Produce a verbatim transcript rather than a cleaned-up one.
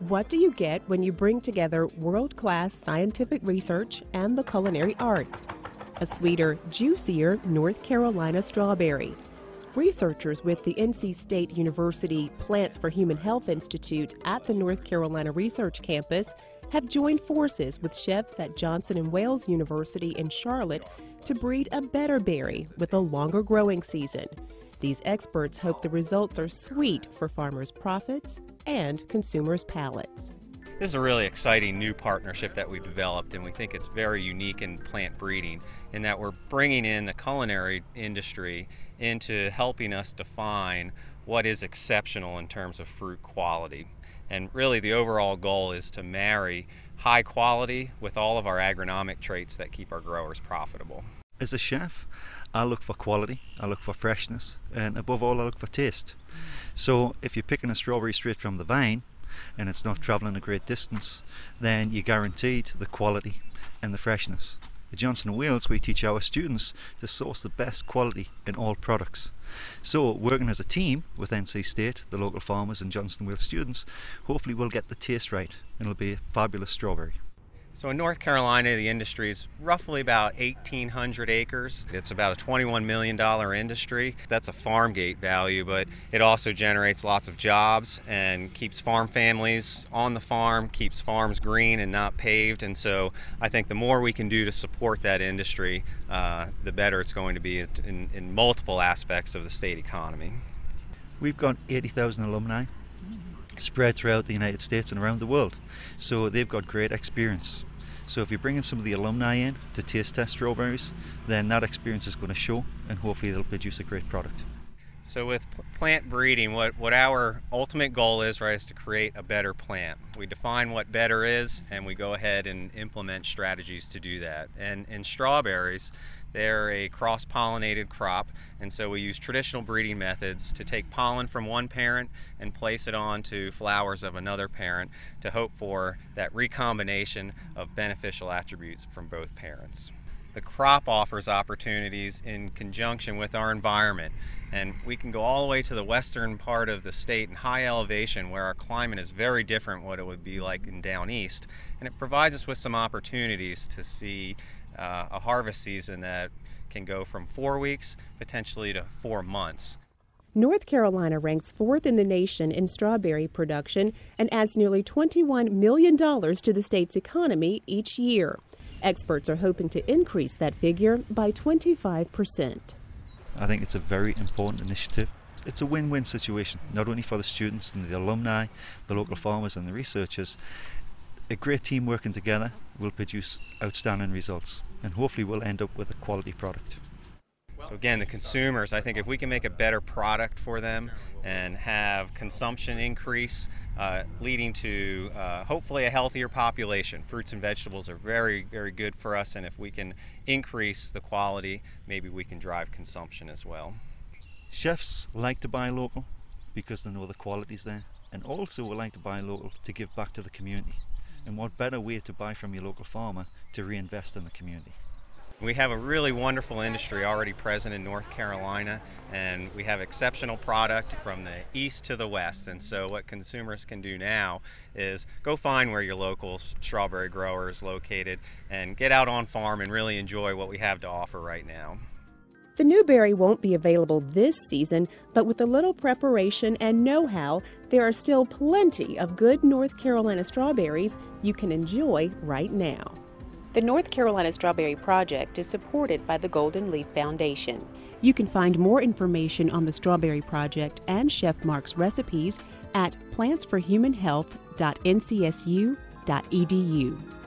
What do you get when you bring together world-class scientific research and the culinary arts? A sweeter, juicier North Carolina strawberry. Researchers with the N C State University Plants for Human Health Institute at the North Carolina Research Campus have joined forces with chefs at Johnson and Wales University in Charlotte to breed a better berry with a longer growing season. These experts hope the results are sweet for farmers' profits and consumers' palates. This is a really exciting new partnership that we've developed, and we think it's very unique in plant breeding in that we're bringing in the culinary industry into helping us define what is exceptional in terms of fruit quality. And really the overall goal is to marry high quality with all of our agronomic traits that keep our growers profitable. As a chef, I look for quality, I look for freshness, and above all I look for taste. So if you're picking a strawberry straight from the vine and it's not traveling a great distance, then you're guaranteed the quality and the freshness. At Johnson and Wales, we teach our students to source the best quality in all products. So working as a team with N C State, the local farmers and Johnson and Wales students, hopefully we'll get the taste right and it'll be a fabulous strawberry. So in North Carolina, the industry is roughly about eighteen hundred acres. It's about a twenty-one million dollars industry. That's a farm gate value, but it also generates lots of jobs and keeps farm families on the farm, keeps farms green and not paved. And so I think the more we can do to support that industry, uh, the better it's going to be in, in multiple aspects of the state economy. We've got eighty thousand alumni spread throughout the United States and around the world, so they've got great experience. So if you're bringing some of the alumni in to taste test strawberries, then that experience is going to show and hopefully they'll produce a great product. So with plant breeding, what, what our ultimate goal is, right, is to create a better plant. We define what better is and we go ahead and implement strategies to do that. And in strawberries, they're a cross-pollinated crop, and so we use traditional breeding methods to take pollen from one parent and place it onto flowers of another parent to hope for that recombination of beneficial attributes from both parents. The crop offers opportunities in conjunction with our environment, and we can go all the way to the western part of the state in high elevation where our climate is very different what it would be like in down east, and it provides us with some opportunities to see uh, a harvest season that can go from four weeks potentially to four months. North Carolina ranks fourth in the nation in strawberry production and adds nearly twenty-one million dollars to the state's economy each year. Experts are hoping to increase that figure by twenty-five percent. I think it's a very important initiative. It's a win-win situation, not only for the students and the alumni, the local farmers and the researchers. A great team working together will produce outstanding results and hopefully we'll end up with a quality product. So again, the consumers, I think if we can make a better product for them and have consumption increase, uh, leading to uh, hopefully a healthier population. Fruits and vegetables are very, very good for us, and if we can increase the quality, maybe we can drive consumption as well. Chefs like to buy local because they know the quality's there, and also we like to buy local to give back to the community. And what better way to buy from your local farmer to reinvest in the community? We have a really wonderful industry already present in North Carolina, and we have exceptional product from the east to the west. And so what consumers can do now is go find where your local strawberry grower is located and get out on farm and really enjoy what we have to offer right now. The new berry won't be available this season, but with a little preparation and know-how, there are still plenty of good North Carolina strawberries you can enjoy right now. The North Carolina Strawberry Project is supported by the Golden Leaf Foundation. You can find more information on the Strawberry Project and Chef Mark's recipes at plants for human health dot N C S U dot E D U.